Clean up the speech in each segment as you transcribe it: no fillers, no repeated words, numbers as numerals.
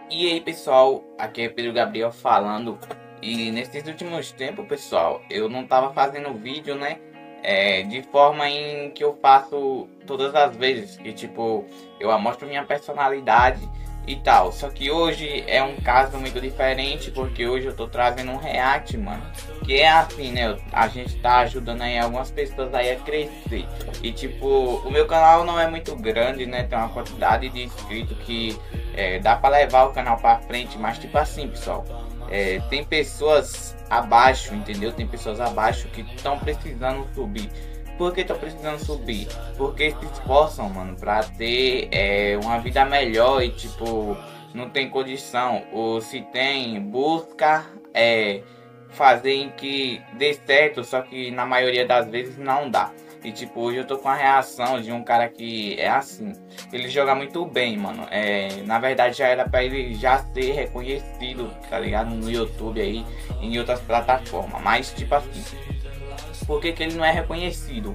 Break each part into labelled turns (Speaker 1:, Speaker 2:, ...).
Speaker 1: E aí pessoal, aqui é Pedro Gabriel falando. E nesses últimos tempos, pessoal, eu não tava fazendo vídeo, né? De forma em que eu faço todas as vezes, que tipo, eu mostro minha personalidade e tal. Só que hoje é um caso muito diferente, porque hoje eu tô trazendo um react, mano. Que é assim, né? A gente tá ajudando aí algumas pessoas aí a crescer. E tipo, o meu canal não é muito grande, né? Tem uma quantidade de inscritos que dá pra levar o canal pra frente, mas tipo assim, pessoal, tem pessoas abaixo, entendeu? Tem pessoas abaixo que estão precisando subir. Por que estão precisando subir? Porque se esforçam, mano, pra ter uma vida melhor e tipo, não tem condição. Ou se tem, busca fazer em que dê certo, só que na maioria das vezes não dá. E tipo, hoje eu tô com a reação de um cara que é assim. Ele joga muito bem, mano. Na verdade já era pra ele já ser reconhecido, tá ligado? No YouTube aí, em outras plataformas. Mas tipo assim, por que que ele não é reconhecido?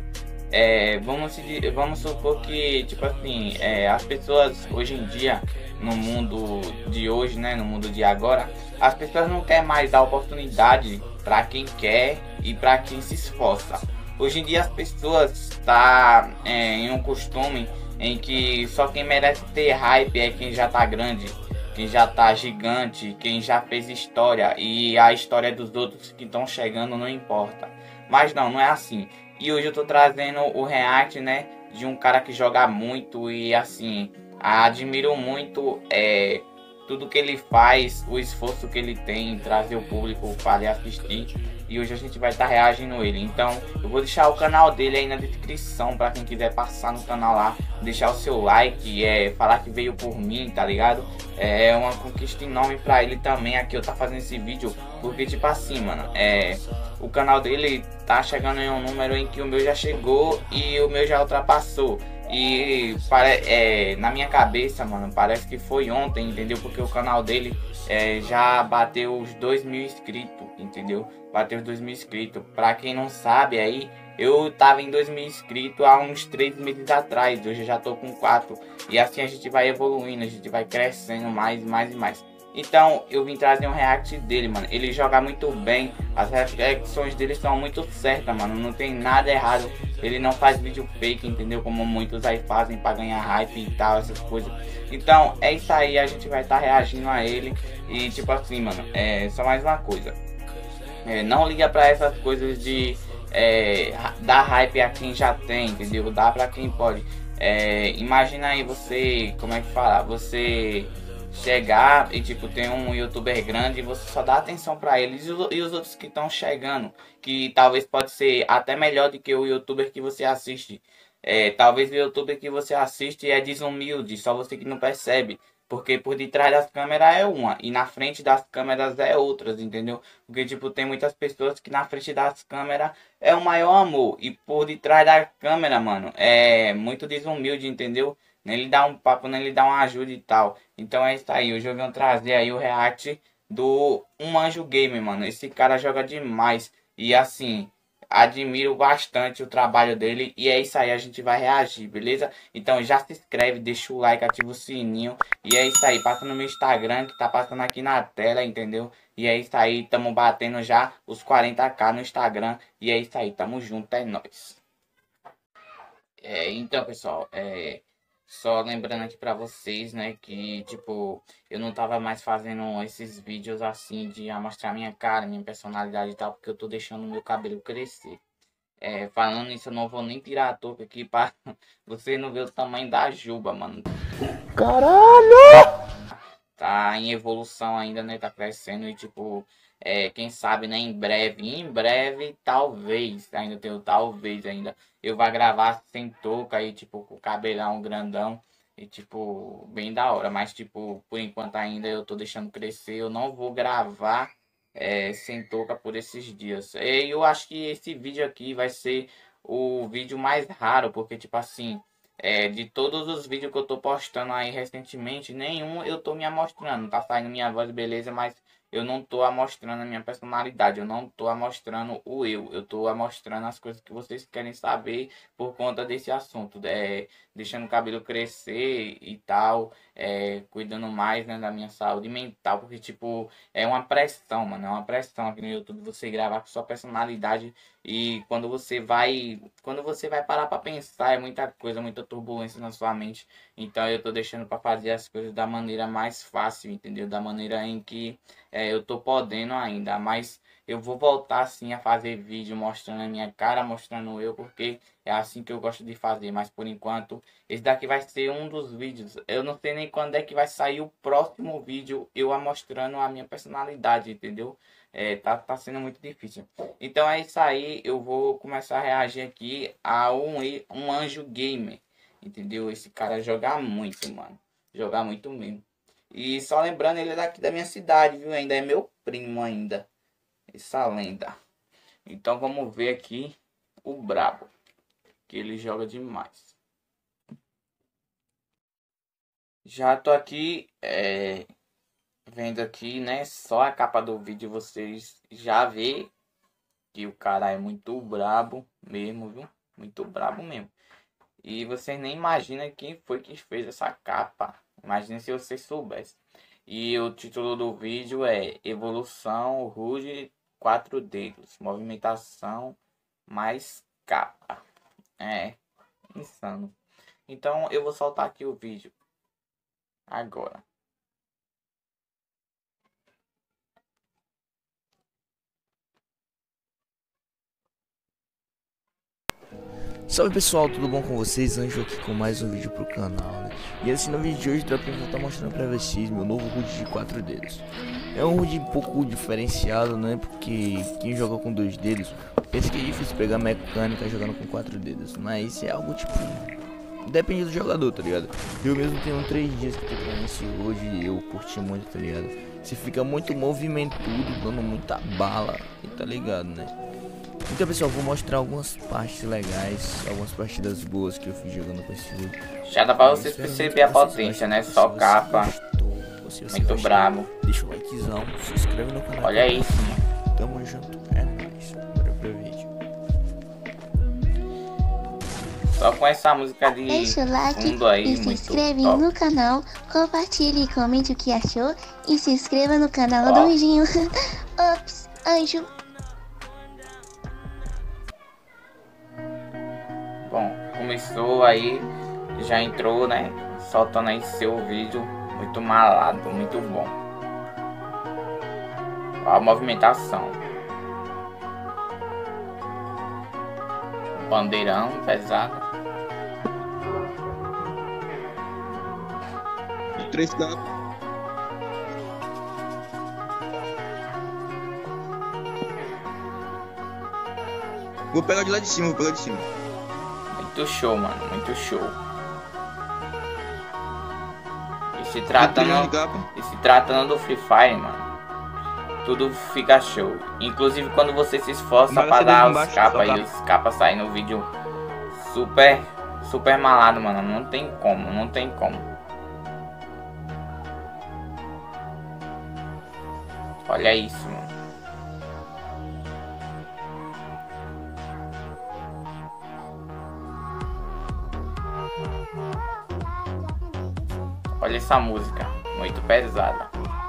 Speaker 1: Vamos supor que, tipo assim, as pessoas hoje em dia, no mundo de hoje, né? No mundo de agora, as pessoas não querem mais dar oportunidade para quem quer e para quem se esforça. Hoje em dia as pessoas tá em um costume em que só quem merece ter hype é quem já tá grande, quem já tá gigante, quem já fez história, e a história dos outros que estão chegando não importa. Mas não é assim. E hoje eu tô trazendo o react, né, de um cara que joga muito e assim, admiro muito tudo que ele faz, o esforço que ele tem em trazer o público para ele assistir. E hoje a gente vai estar reagindo ele. Então eu vou deixar o canal dele aí na descrição para quem quiser passar no canal lá, deixar o seu like, falar que veio por mim, tá ligado? É uma conquista enorme para ele também aqui eu tá fazendo esse vídeo, porque tipo assim, mano, o canal dele tá chegando em um número em que o meu já chegou e o meu já ultrapassou. E na minha cabeça, mano, parece que foi ontem, entendeu? Porque o canal dele já bateu os 2.000 inscritos, entendeu? Bateu os 2.000 inscritos. Pra quem não sabe aí, eu tava em 2.000 inscritos há uns 3 meses atrás. Hoje eu já tô com 4. E assim a gente vai evoluindo, a gente vai crescendo mais e mais e mais. Então eu vim trazer um react dele, mano. Ele joga muito bem, as reacções dele são muito certas, mano. Não tem nada errado. Ele não faz vídeo fake, entendeu? Como muitos aí fazem pra ganhar hype e tal, essas coisas. Então é isso aí, a gente vai estar reagindo a ele. E tipo assim, mano, só mais uma coisa. Não liga pra essas coisas de dar hype a quem já tem, entendeu? Dá pra quem pode. Imagina aí você, como é que fala? Você chegar e tipo tem um youtuber grande e você só dá atenção para eles e os outros que estão chegando, que talvez pode ser até melhor do que o youtuber que você assiste. Talvez o youtuber que você assiste é desumilde, só você que não percebe. Porque por detrás das câmeras é uma e na frente das câmeras é outras, entendeu? Porque tipo tem muitas pessoas que na frente das câmeras é o maior amor e por detrás da câmera, mano, é muito desumilde, entendeu? Nem lhe dá um papo, nem lhe dá uma ajuda e tal. Então é isso aí, hoje eu vim trazer aí o react do Um Anjo Game, mano. Esse cara joga demais e assim, admiro bastante o trabalho dele. E é isso aí, a gente vai reagir, beleza? Então já se inscreve, deixa o like, ativa o sininho. E é isso aí, passa no meu Instagram que tá passando aqui na tela, entendeu? E é isso aí, tamo batendo já os 40k no Instagram. E é isso aí, tamo junto, é nóis. Então, pessoal, só lembrando aqui pra vocês, né, que, tipo, eu não tava mais fazendo esses vídeos assim de mostrar minha cara, minha personalidade e tal, porque eu tô deixando o meu cabelo crescer. Falando isso, eu não vou nem tirar a touca aqui pra você não ver o tamanho da juba, mano.
Speaker 2: Caralho!
Speaker 1: Tá em evolução ainda, né, tá crescendo e, tipo, quem sabe, né, em breve, talvez, ainda tenho talvez ainda, eu vá gravar sem touca aí, tipo, com o cabelão grandão e, tipo, bem da hora. Mas, tipo, por enquanto ainda eu tô deixando crescer, eu não vou gravar sem touca por esses dias. E eu acho que esse vídeo aqui vai ser o vídeo mais raro, porque, tipo assim, de todos os vídeos que eu tô postando aí recentemente, nenhum eu tô me amostrando. Tá saindo minha voz, beleza, mas eu não tô amostrando a minha personalidade, eu não tô amostrando o eu tô amostrando as coisas que vocês querem saber por conta desse assunto, deixando o cabelo crescer e tal, cuidando mais, né, da minha saúde mental, porque tipo, é uma pressão, mano, é uma pressão aqui no YouTube você gravar com sua personalidade e quando você vai parar pra pensar, é muita coisa, muita turbulência na sua mente. Então eu tô deixando pra fazer as coisas da maneira mais fácil, entendeu? Da maneira em que eu tô podendo ainda. Mas eu vou voltar sim a fazer vídeo mostrando a minha cara, mostrando eu, porque é assim que eu gosto de fazer. Mas por enquanto, esse daqui vai ser um dos vídeos. Eu não sei nem quando é que vai sair o próximo vídeo eu mostrando a minha personalidade, entendeu? Tá sendo muito difícil. Então é isso aí, eu vou começar a reagir aqui a um anjo gamer, entendeu? Esse cara joga muito, mano, joga muito mesmo. E só lembrando, ele é daqui da minha cidade, viu? Ainda é meu primo ainda, essa lenda. Então vamos ver aqui o brabo, que ele joga demais. Já tô aqui, vendo aqui, né, só a capa do vídeo, vocês já vê que o cara é muito brabo mesmo, viu? Muito brabo mesmo. E vocês nem imaginam quem foi que fez essa capa. Imagina se vocês soubessem. E o título do vídeo é Evolução Ruge 4 dedos, movimentação mais capa. É insano. Então eu vou soltar aqui o vídeo agora.
Speaker 2: Salve pessoal, tudo bom com vocês? Anjo aqui com mais um vídeo pro canal, né? E assim no vídeo de hoje eu vou estar mostrando pra vocês meu novo HUD de 4 dedos. É um HUD um pouco diferenciado, né? Porque quem joga com 2 dedos pensa que é difícil pegar mecânica jogando com 4 dedos. Mas é algo tipo... depende do jogador, tá ligado? Eu mesmo tenho 3 dias que tô treinando esse HUD e eu curti muito, tá ligado? Você fica muito movimentudo, dando muita bala, e tá ligado, né? Então pessoal, vou mostrar algumas partes legais, algumas partidas boas que eu fiz jogando com esse jogo.
Speaker 1: Já dá pra vocês perceber a potência, né? Só capa, muito brabo.
Speaker 2: Deixa o likezão, se inscreve no canal.
Speaker 1: Olha isso, mano.
Speaker 2: Tamo junto, é nóis. Bora pro vídeo.
Speaker 1: Só com essa música de
Speaker 3: Deixa o like
Speaker 1: fundo aí,
Speaker 3: e se
Speaker 1: muito
Speaker 3: inscreve
Speaker 1: top.
Speaker 3: no canal, compartilhe e comente o que achou e se inscreva no canal do
Speaker 1: Ó.
Speaker 3: Anjinho. Ops, anjo.
Speaker 1: Bom, começou aí, já entrou, né? Soltando aí seu vídeo, muito malado, muito bom. Ó a movimentação. Bandeirão pesado.
Speaker 4: 3 capas. Vou pegar de lá de cima, vou pegar de cima.
Speaker 1: Muito show, mano, muito show. E se tratando do Free Fire, mano, tudo fica show. Inclusive quando você se esforça pra dar os capas e os capas saem no vídeo super malado, mano. Não tem como, não tem como. Olha isso, mano. Olha essa música, muito pesada.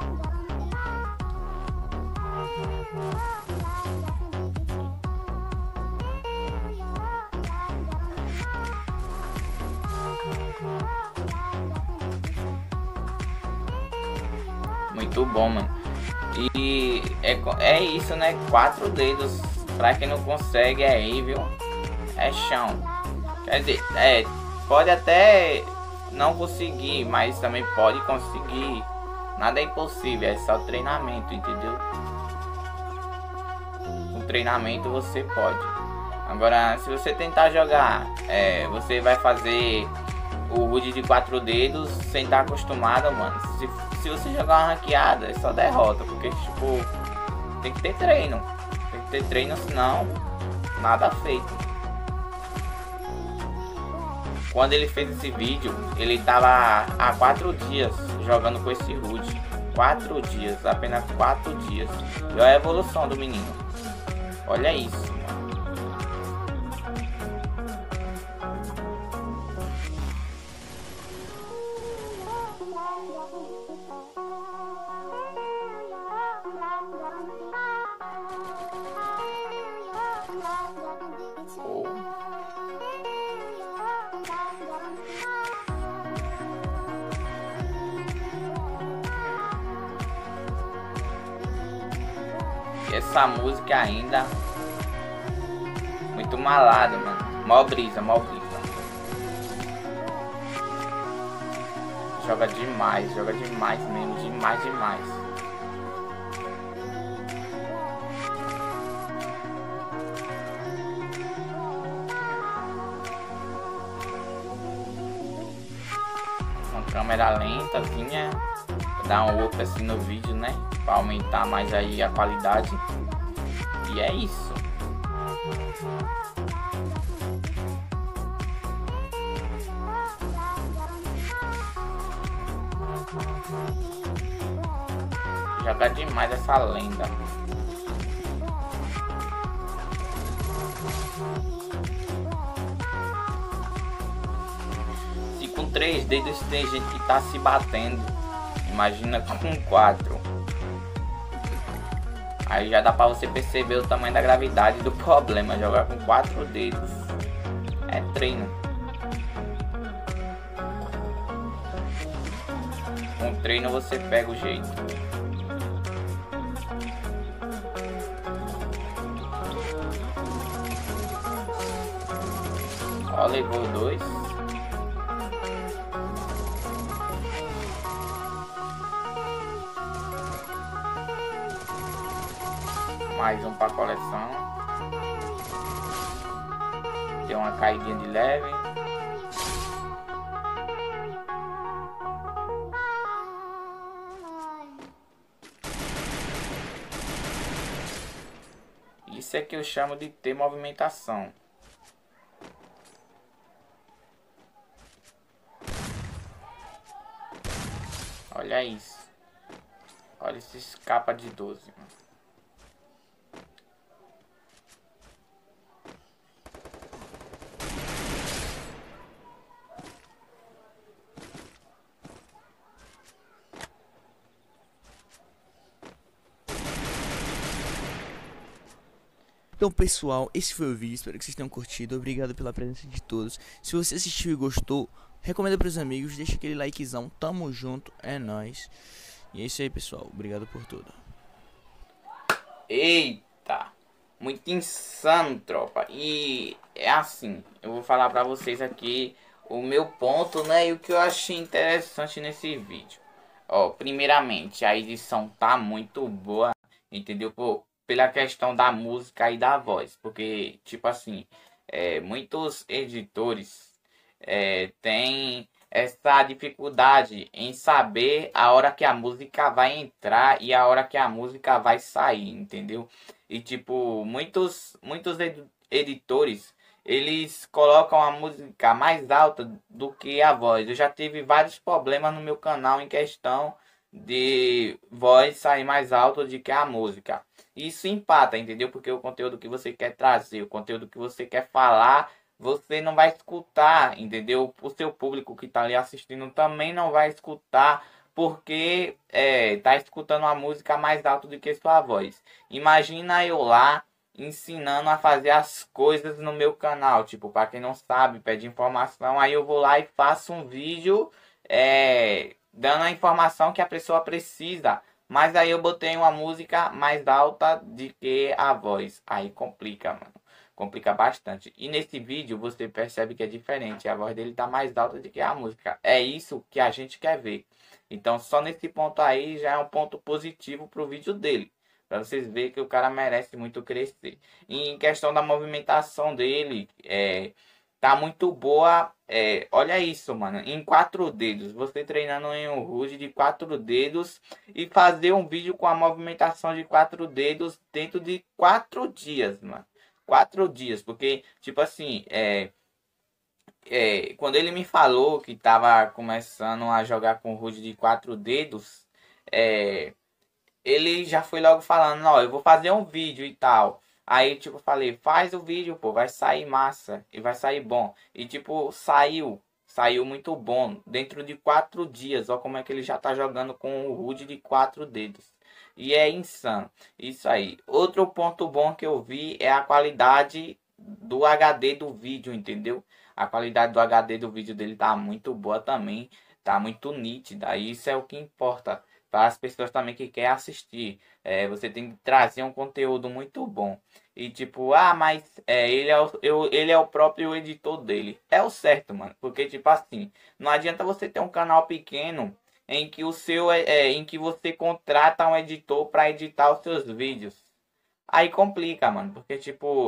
Speaker 1: Muito bom, mano. E é isso, né? 4 dedos. Pra quem não consegue aí, viu? É chão. Quer dizer, pode até não conseguir, mas também pode conseguir. Nada é impossível, é só treinamento, entendeu? Com treinamento você pode. Agora, se você tentar jogar, você vai fazer o HUD de 4 dedos sem estar acostumado, mano. Se você jogar uma ranqueada, é só derrota, porque tipo, tem que ter treino. Tem que ter treino, senão nada feito. Quando ele fez esse vídeo, ele tava há 4 dias jogando com esse HUD. 4 dias, apenas 4 dias. E olha a evolução do menino. Olha isso, mano. Essa música ainda muito malada, mano. Mó brisa, mó brisa. Joga demais mesmo, demais. Com câmera lentazinha, dar um up assim no vídeo, né? Pra aumentar mais aí a qualidade. E é isso. Joga demais essa lenda. Se com 3 dedos tem gente que tá se batendo, imagina com 4. Aí já dá pra você perceber o tamanho da gravidade do problema. Jogar com 4 dedos é treino. Com treino você pega o jeito. Ó, levou 2. Mais um para coleção. Tem uma caidinha de leve. Isso é que eu chamo de ter movimentação. Olha isso. Olha esse escapa de 12, mano.
Speaker 2: Então pessoal, esse foi o vídeo, espero que vocês tenham curtido, obrigado pela presença de todos. Se você assistiu e gostou, recomenda para os amigos, deixa aquele likezão, tamo junto, é nóis. E é isso aí pessoal, obrigado por tudo.
Speaker 1: Eita, muito insano, tropa. E é assim, eu vou falar pra vocês aqui o meu ponto, né, e o que eu achei interessante nesse vídeo. Ó, primeiramente, a edição tá muito boa, entendeu? Pela questão da música e da voz, porque tipo assim, muitos editores têm essa dificuldade em saber a hora que a música vai entrar e a hora que a música vai sair, entendeu? E tipo, muitos editores, eles colocam a música mais alta do que a voz. Eu já tive vários problemas no meu canal em questão de voz sair mais alta do que a música. Isso empata, entendeu? Porque o conteúdo que você quer trazer, o conteúdo que você quer falar, você não vai escutar, entendeu? O seu público que tá ali assistindo também não vai escutar, porque tá escutando a música mais alto do que sua voz. Imagina eu lá ensinando a fazer as coisas no meu canal, tipo, para quem não sabe, pede informação, aí eu vou lá e faço um vídeo dando a informação que a pessoa precisa. Mas aí eu botei uma música mais alta do que a voz. Aí complica, mano. Complica bastante. E nesse vídeo você percebe que é diferente. A voz dele tá mais alta do que a música. É isso que a gente quer ver. Então só nesse ponto aí já é um ponto positivo pro vídeo dele. Pra vocês verem que o cara merece muito crescer. E em questão da movimentação dele, tá muito boa. Olha isso, mano. Em 4 dedos. Você treinando em um HUD de 4 dedos. E fazer um vídeo com a movimentação de 4 dedos dentro de 4 dias, mano. 4 dias. Porque, tipo assim, quando ele me falou que tava começando a jogar com o HUD de 4 dedos, é, ele já foi logo falando, ó, eu vou fazer um vídeo e tal. Aí, tipo, eu falei, faz o vídeo, pô, vai sair massa e vai sair bom. E, tipo, saiu muito bom. Dentro de 4 dias, ó como é que ele já tá jogando com o HUD de 4 dedos. E é insano. Isso aí. Outro ponto bom que eu vi é a qualidade do HD do vídeo, entendeu? A qualidade do HD do vídeo dele tá muito boa também. Tá muito nítida. Isso é o que importa para as pessoas também que querem assistir. Você tem que trazer um conteúdo muito bom. E tipo, mas ele é o próprio editor dele. É o certo, mano. Porque, tipo assim, não adianta você ter um canal pequeno em que em que você contrata um editor para editar os seus vídeos. Aí complica, mano. Porque, tipo,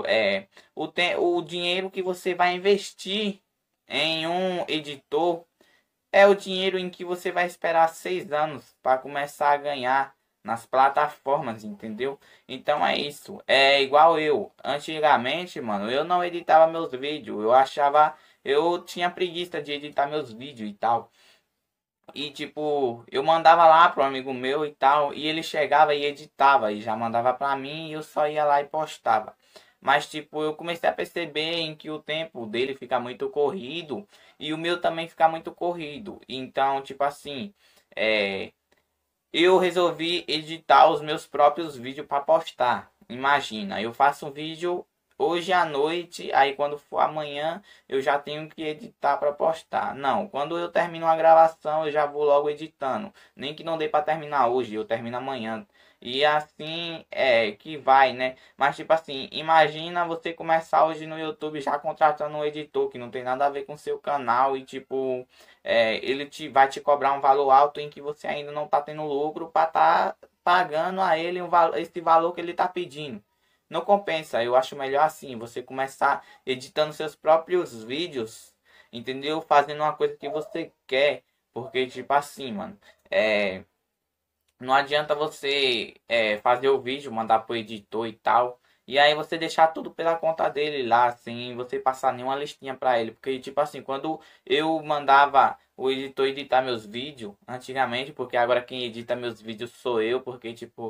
Speaker 1: o dinheiro que você vai investir em um editor é o dinheiro em que você vai esperar 6 anos para começar a ganhar nas plataformas, entendeu? Então é isso. É igual eu. Antigamente, mano, eu não editava meus vídeos. Eu tinha preguiça de editar meus vídeos e tal. E tipo, eu mandava lá pro amigo meu e tal, e ele chegava e editava e já mandava pra mim e eu só ia lá e postava. Mas tipo, eu comecei a perceber em que o tempo dele fica muito corrido e o meu também fica muito corrido. Então, tipo assim, é, eu resolvi editar os meus próprios vídeos para postar. Imagina, eu faço um vídeo hoje à noite, aí quando for amanhã eu já tenho que editar para postar. Não, quando eu termino a gravação eu já vou logo editando. Nem que não dê para terminar hoje, eu termino amanhã. E assim é que vai, né? Mas tipo assim, imagina você começar hoje no YouTube já contratando um editor que não tem nada a ver com seu canal e tipo vai te cobrar um valor alto em que você ainda não está tendo lucro para estar pagando a ele esse valor que ele está pedindo. Não compensa, eu acho melhor assim, você começar editando seus próprios vídeos, entendeu? Fazendo uma coisa que você quer, porque tipo assim, mano, não adianta você fazer o vídeo, mandar pro editor e tal. E aí você deixar tudo pela conta dele lá, sem você passar nenhuma listinha pra ele. Porque, tipo assim, quando eu mandava o editor editar meus vídeos, antigamente, porque agora quem edita meus vídeos sou eu, porque, tipo,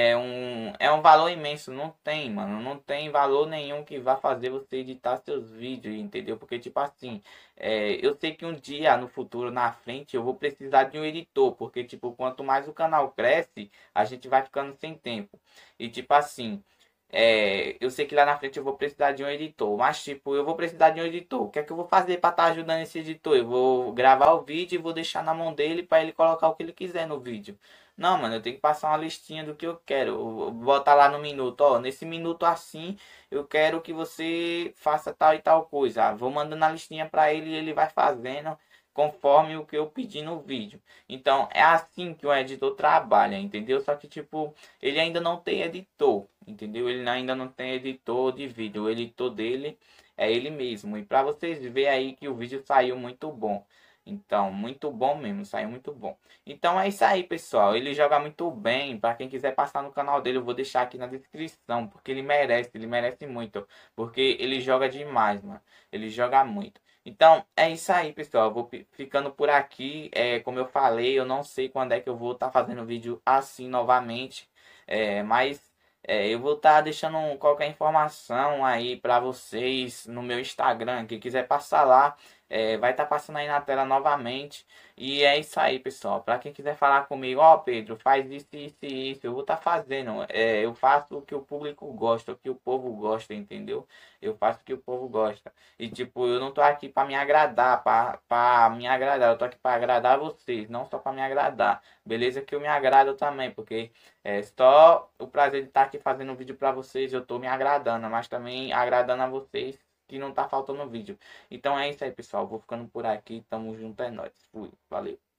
Speaker 1: é um valor imenso. Não tem, mano. Não tem valor nenhum que vá fazer você editar seus vídeos, entendeu? Porque, tipo assim, eu sei que um dia no futuro, na frente, eu vou precisar de um editor, porque tipo, quanto mais o canal cresce, a gente vai ficando sem tempo. E tipo assim, eu sei que lá na frente eu vou precisar de um editor, mas tipo, eu vou precisar de um editor. O que é que eu vou fazer para estar ajudando esse editor? Eu vou gravar o vídeo e vou deixar na mão dele para ele colocar o que ele quiser no vídeo. Não, mano, eu tenho que passar uma listinha do que eu quero. Eu vou botar lá no minuto, ó, nesse minuto assim, eu quero que você faça tal e tal coisa. Vou mandando a listinha para ele e ele vai fazendo conforme o que eu pedi no vídeo. Então, é assim que o editor trabalha, entendeu? Só que, tipo, ele ainda não tem editor, entendeu? Ele ainda não tem editor de vídeo. O editor dele é ele mesmo. E para vocês verem aí que o vídeo saiu muito bom. Então, muito bom mesmo, saiu muito bom. Então é isso aí, pessoal. Ele joga muito bem. Para quem quiser passar no canal dele, eu vou deixar aqui na descrição, porque ele merece muito, porque ele joga demais, mano. Ele joga muito. Então, é isso aí, pessoal. Eu vou ficando por aqui. Como eu falei, eu não sei quando é que eu vou estar fazendo vídeo assim novamente. Mas eu vou estar deixando qualquer informação aí para vocês no meu Instagram. Quem quiser passar lá, vai estar passando aí na tela novamente. E é isso aí, pessoal. Para quem quiser falar comigo, ó, Pedro, faz isso, isso e isso. Eu vou estar fazendo. Eu faço o que o público gosta, o que o povo gosta, entendeu? Eu faço o que o povo gosta. E tipo, eu não tô aqui para me agradar, para me agradar. Eu tô aqui para agradar vocês, não só para me agradar. Beleza que eu me agrado também, porque é só o prazer de estar aqui fazendo um vídeo para vocês, eu tô me agradando, mas também agradando a vocês que não tá faltando vídeo. Então é isso aí, pessoal. Vou ficando por aqui. Tamo junto, é nóis. Fui. Valeu.